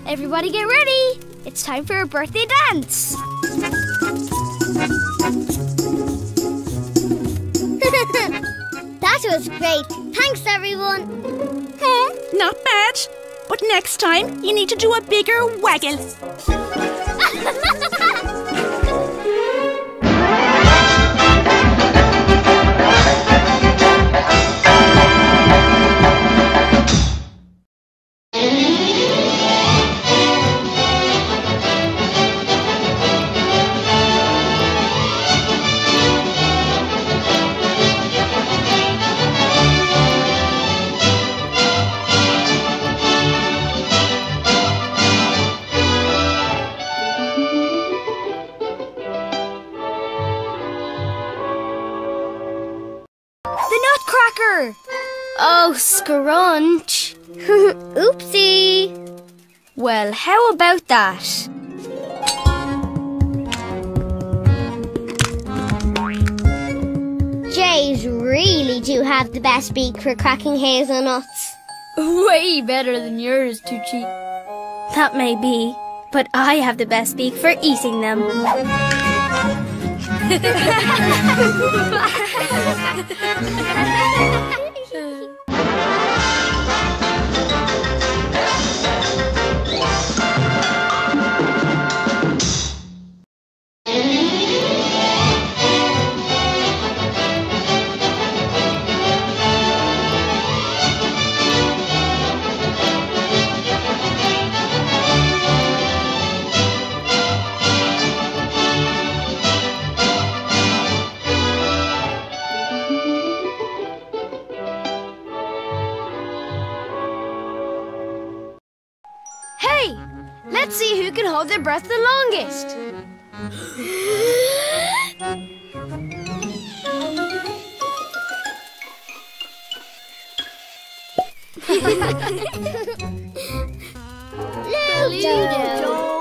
Everybody get ready. It's time for a birthday dance. That was great. Thanks, everyone. Not bad. But next time, you need to do a bigger waggle. Oh, scrunch. Oopsie. Well, how about that? Jays really do have the best beak for cracking hazelnuts. Way better than yours, Tucci. That may be, but I have the best beak for eating them. Hey, let's see who can hold their breath the longest. Ludo.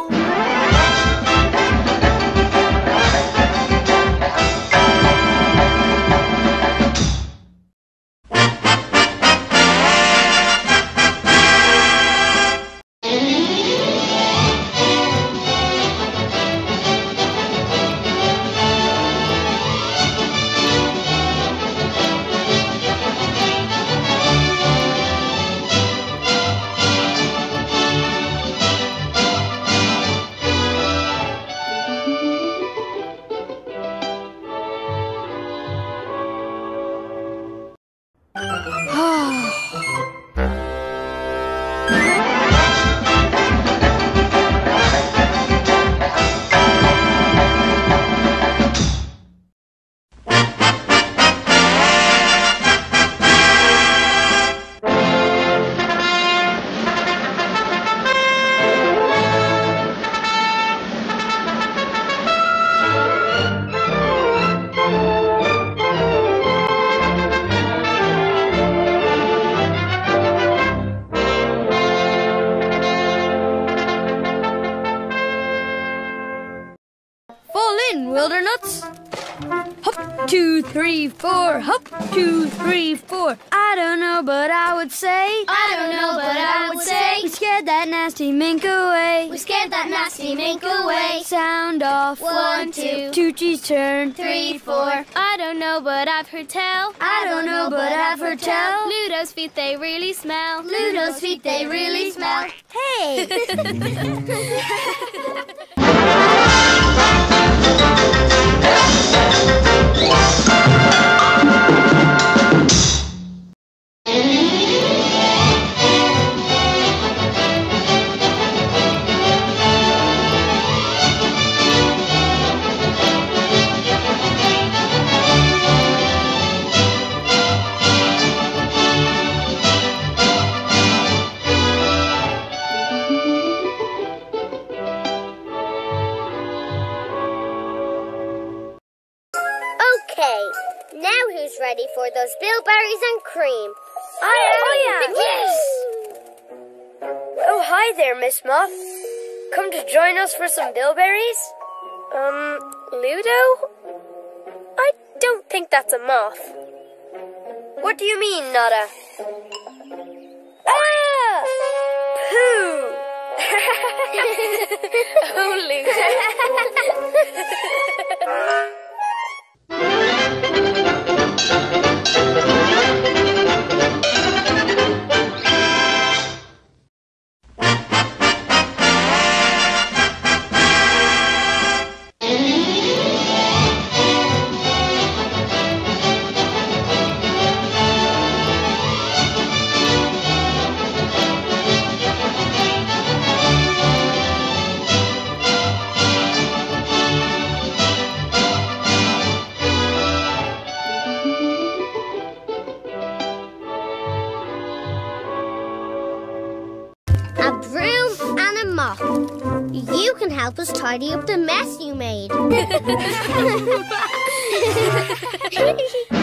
Wildernuts. Hop, 2, 3, 4. Hop, 2, 3, 4. I don't know, but I would say. I don't know, but I would say. We scared that nasty mink away. We scared that nasty mink away. Sound off. 1, 2. Tucci's turn. 3, 4. I don't know, but I've heard tell. I don't know, but I've heard tell. Ludo's feet, they really smell. Ludo's feet, they really smell. Hey! Okay, now who's ready for those bilberries and cream? I am. Yes! Oh, hi there, Miss Moth. Come to join us for some bilberries? Ludo? I don't think that's a moth. What do you mean, Nada? Ah! Pooh! Oh, Ludo. A broom and a mop. You can help us tidy up the mess you made.